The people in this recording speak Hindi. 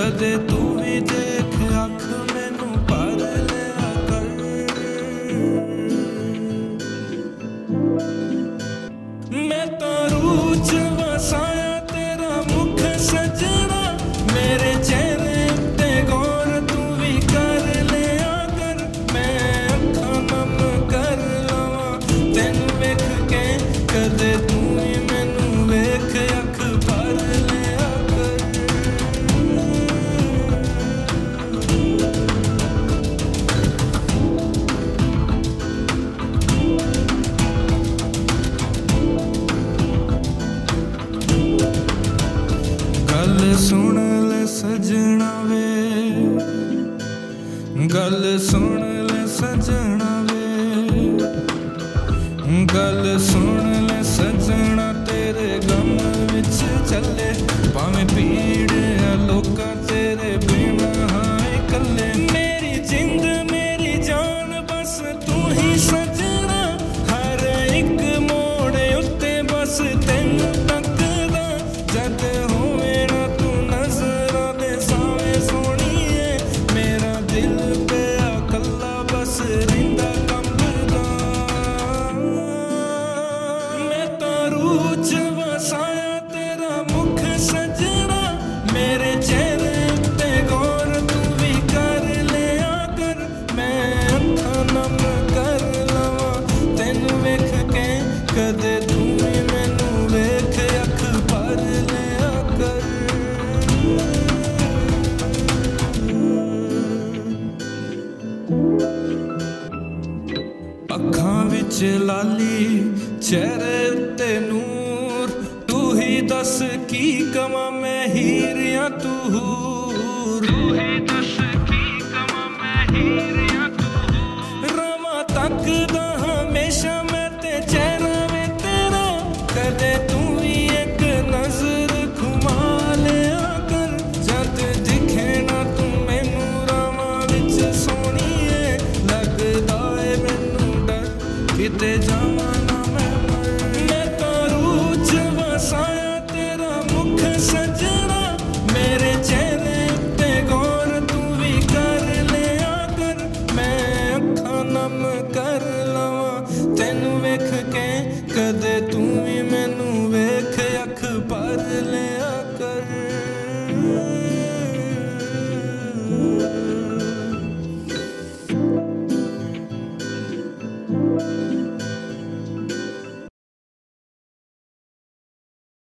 कदे तू भी देख अख मैनू भर लिया कर। मैं तो रूह च वसाया तेरा मुख सजना, मेरे चेहरे उत्ते गौर तू भी कर लिया कर। मैं अखां नम कर लवां तैनू वेख के, कदे तू भी मैनू वेख अख भर लिया कर। गल सुन ले सजना वे, गल सुन ले सजना वे, गल सुन ले सजना तेरे गम विच चले, भावें पीड़ है लोकां तेरे बिना हाय कल्ले। मेरी जिंद मेरी जान बस तू ही सजना, हर एक मोड़ उत्ते बस तैनू तकदा। जद होवे ना तू नजरां दे सावें सोहणीए, मेरा दिल पिया कल्ला बस रहिंदा कंबदा। मैं तो रूह च वसाया तेरा मुख सजना, मेरे चेहरे उत्ते गौर तू भी कर लिया कर। मैं अखां नम कर लवां तैनू वेख के, कदे तू भी मैनू वेख अख भर लिया कर। अखां विच लाली चेहरे उत्ते नूर, तू ही दस की कमां मैं हीर या तू हूर। तू ही दस की कमां मैं हीर या तू हूर। रवां तकदा हमेशा मैं ते चेहरा वे तेरा, कदे तू भी एक नजर घुमा लिया कर। जद दिखे ना तू मैनू रावां विच सोहणीए, लगदा ए मैनू डर किते जावां ना मैं मर। मैं तो रूह च वसाया तेरा मुख सजना, मेरे चेहरे उत्ते गौर तू भी कर लिया कर। मैं अखां नम कर लवां तैनू वेख के, कदे तू भी मैनू वेख अख भर ले।